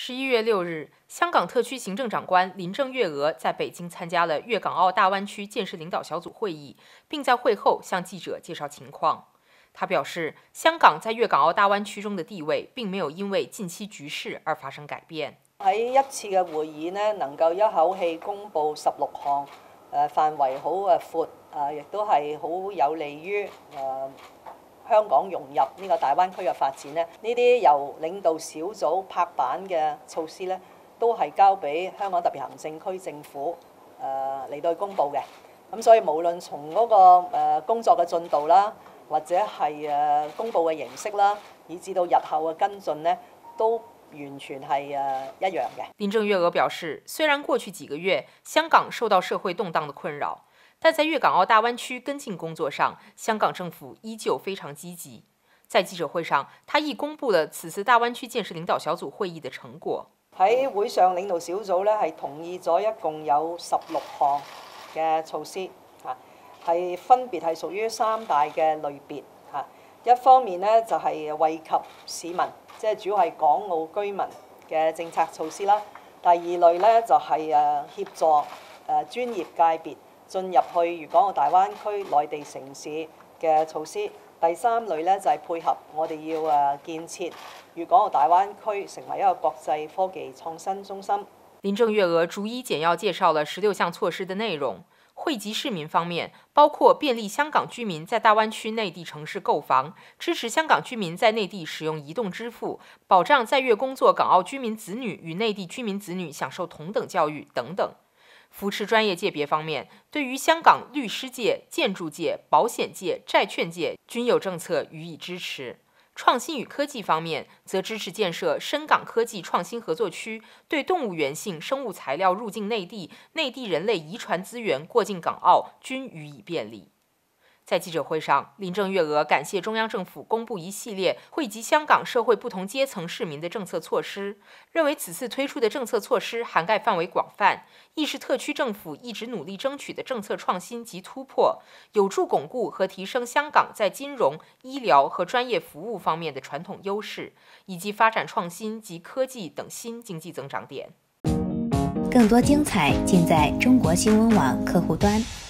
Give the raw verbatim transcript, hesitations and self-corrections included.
十一月六日，香港特区行政长官林郑月娥在北京参加了粤港澳大湾区建设领导小组会议，并在会後向記者介紹情況。他表示，香港在粵港澳大灣區中的地位並沒有因為近期局勢而發生改變。 喺一次嘅會議呢，能夠一口氣公布十六項誒範圍好誒闊誒，亦都係好有利於誒、呃、香港融入呢個大灣區嘅發展呢。呢啲由領導小組拍板嘅措施呢，都係交俾香港特別行政區政府誒嚟、呃、到公布嘅。咁所以無論從嗰、那個、呃、工作嘅進度啦，或者係誒公佈嘅形式啦，以至到日後嘅跟進呢，都完全係誒一樣嘅。 林鄭月娥表示，雖然過去幾個月香港受到社會動盪的困擾，但在粵港澳大灣區跟進工作上，香港政府依舊非常積極。在記者會上，他亦公布了此次大灣區建設領導小組會議的成果。 喺會上，領導小組咧係同意咗一共有十六項嘅措施，嚇係分別係屬於三大嘅類別嚇。一方面咧就係惠及市民，即係主要係港澳居民嘅政策措施啦。第二類咧就係誒協助誒專業界別進入去粵港澳大灣區內地城市嘅措施。第三類咧就係配合我哋要誒建設粵港澳大灣區成為一個國際科技創新中心。 林鄭月娥逐一簡要介紹了十六項措施的內容。惠及市民方面，包括便利香港居民在大灣區內地城市購房，支持香港居民在內地使用移動支付，保障在粵工作港澳居民子女與內地居民子女享受同等教育等等。扶持專業界別方面，對於香港律師界、建築界、保險界、債券界均有政策予以支持。創新與科技方面，則支持建設深港科技創新合作區，對動物源性生物材料入境內地、內地人類遺傳資源過境港澳均予以便利。在記者會上，林鄭月娥感謝中央政府公布一系列惠及香港社會不同階層市民的政策措施，認為此次推出的政策措施涵蓋範圍廣泛，亦是特區政府一直努力爭取的政策創新及突破，有助鞏固和提升香港在金融、醫療和專業服務方面的傳統優勢，以及發展創新及科技等新經濟增長點。 更多精彩盡在中國新聞網客戶端。